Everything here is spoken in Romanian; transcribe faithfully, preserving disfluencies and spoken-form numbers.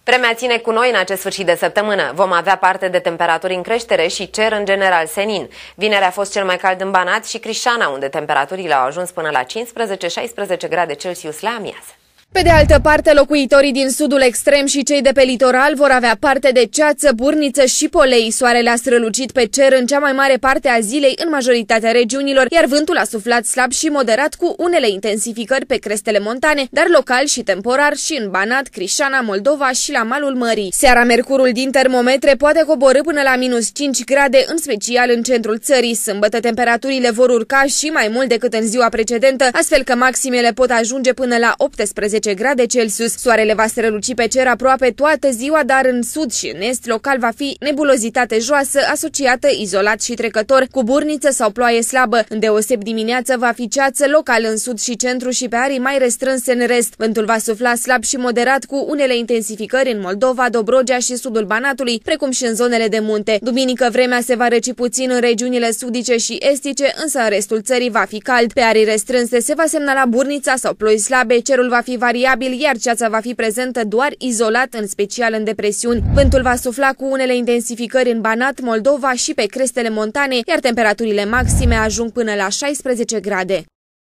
Vremea ține cu noi în acest sfârșit de săptămână. Vom avea parte de temperaturi în creștere și cer în general senin. Vineri a fost cel mai cald în Banat și Crișana, unde temperaturile au ajuns până la cincisprezece șaisprezece grade Celsius la amiază. Pe de altă parte, locuitorii din sudul extrem și cei de pe litoral vor avea parte de ceață, burniță și polei. Soarele a strălucit pe cer în cea mai mare parte a zilei în majoritatea regiunilor, iar vântul a suflat slab și moderat cu unele intensificări pe crestele montane, dar local și temporar și în Banat, Crișana, Moldova și la malul mării. Seara mercurul din termometre poate coborî până la minus cinci grade, în special în centrul țării. Sâmbătă temperaturile vor urca și mai mult decât în ziua precedentă, astfel că maximele pot ajunge până la optsprezece grade Celsius. Soarele va străluci pe cer aproape toată ziua, dar în sud și în est local va fi nebulozitate joasă, asociată izolat și trecător cu burniță sau ploaie slabă. Îndeoseb dimineața va fi ceață local în sud și centru și pe arii mai restrânse în rest. Vântul va sufla slab și moderat cu unele intensificări în Moldova, Dobrogea și sudul Banatului, precum și în zonele de munte. Duminică vremea se va răci puțin în regiunile sudice și estice, însă în restul țării va fi cald. Pe arii restrânse se va semnala burnița sau ploi slabe, cerul va fi variabil, iar ceața va fi prezentă doar izolat, în special în depresiuni. Vântul va sufla cu unele intensificări în Banat, Moldova și pe crestele montane, iar temperaturile maxime ajung până la șaisprezece grade.